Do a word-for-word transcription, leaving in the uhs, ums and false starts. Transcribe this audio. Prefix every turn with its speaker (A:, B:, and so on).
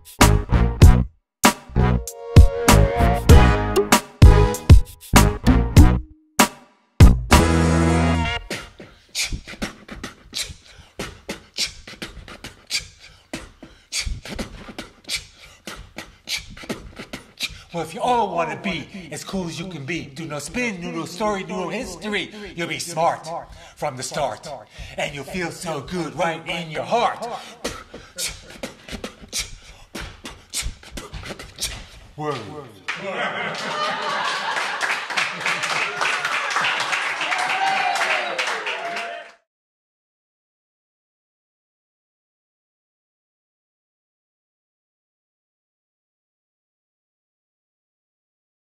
A: Well, if you all want to be as cool as you can be, do no spin, do no story, do no history, you'll be smart from the start. And you'll feel so good right in your heart. Word.